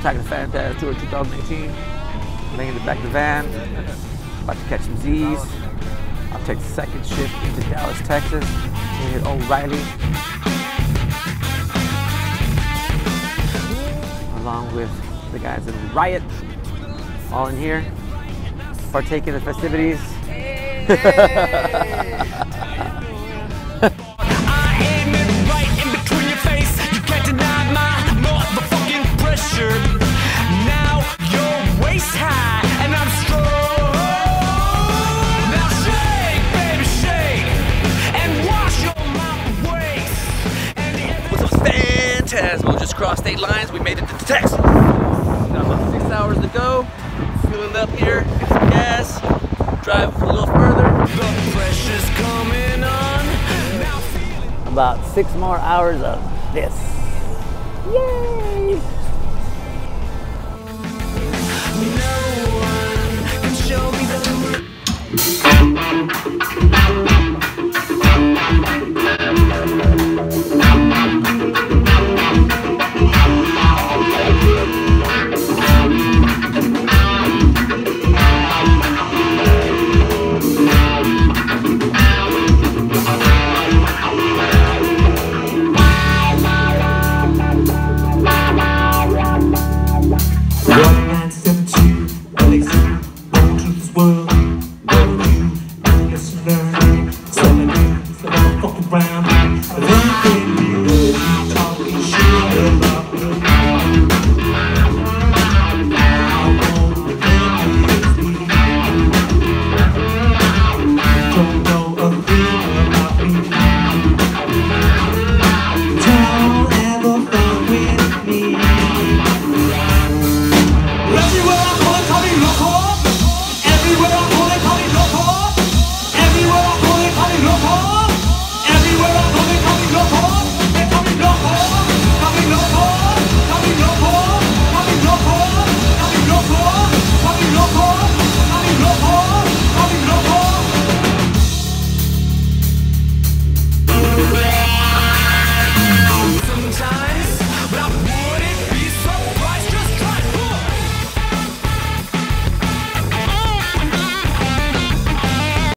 Attacking the Fantazz Tour 2018. Laying in the back of the van. About to catch some Z's. I'll take the second shift into Dallas, Texas. We'll hit O'Reilly. Along with the guys in Ryatt. All in here. Partaking in the festivities. Now your waist high and I'm strong. Now shake, baby, shake, and wash your mouth waist. What's up, Fantazzmo? Just crossed state lines. We made it to Texas. Got about 6 hours to go. Fueling up here. Get some gas. Drive a little further. The pressure's coming on. About 6 more hours of this. Yay!